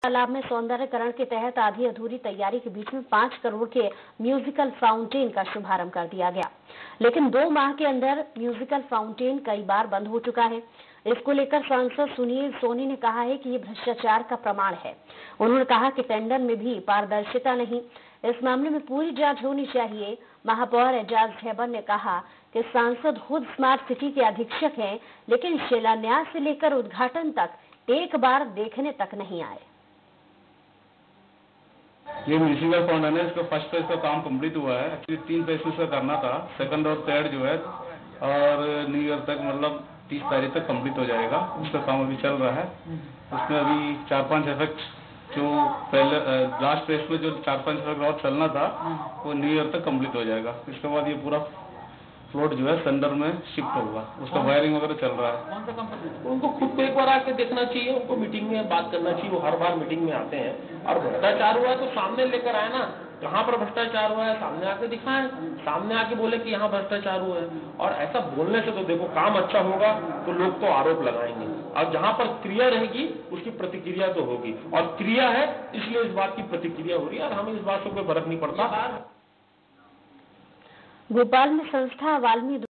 तालाब में सौंदर्यकरण के तहत आधी अधूरी तैयारी के बीच में 5 करोड़ के म्यूजिकल फाउंटेन का शुभारंभ कर दिया गया, लेकिन 2 माह के अंदर म्यूजिकल फाउंटेन कई बार बंद हो चुका है। इसको लेकर सांसद सुनील सोनी ने कहा है कि ये भ्रष्टाचार का प्रमाण है। उन्होंने कहा कि टेंडर में भी पारदर्शिता नहीं, इस मामले में पूरी जांच होनी चाहिए। महापौर एजाज ढेबर ने कहा कि सांसद खुद स्मार्ट सिटी के अधीक्षक हैं, लेकिन शिलान्यास से लेकर उद्घाटन तक एक बार देखने तक नहीं आए। ये म्यूजिकल फाउंटेन है, इसका फर्स्ट फेज का काम कंप्लीट हुआ है। एक्चुअली 3 फेज का करना था, सेकंड और थर्ड जो है और न्यू ईयर तक मतलब 30 तारीख तक कंप्लीट हो जाएगा। उसका काम अभी चल रहा है। उसमें अभी 4-5 इफेक्ट जो पहले लास्ट फेज में जो 4-5 इफेक्ट और चलना था वो न्यू ईयर तक कंप्लीट हो जाएगा। इसके बाद ये पूरा फ्लोट जो है सेंटर में शिफ्ट होगा, उसका वायरिंग वगैरह चल रहा है। उनको खुद को एक बार आके देखना चाहिए, उनको मीटिंग में बात करना चाहिए। वो हर बार मीटिंग में आते हैं और भ्रष्टाचार हुआ है तो सामने लेकर आए ना, कहाँ पर भ्रष्टाचार हुआ है सामने आके दिखाएं, सामने आके बोले कि यहाँ भ्रष्टाचार हुआ है। और ऐसा बोलने से तो देखो काम अच्छा होगा तो लोग तो आरोप लगाएंगे, और जहाँ पर क्रिया रहेगी उसकी प्रतिक्रिया तो होगी, और क्रिया है इसलिए इस बात की प्रतिक्रिया हो रही है और हमें इस बात से कोई फर्क नहीं पड़ता। भोपाल में संस्था वाल्मी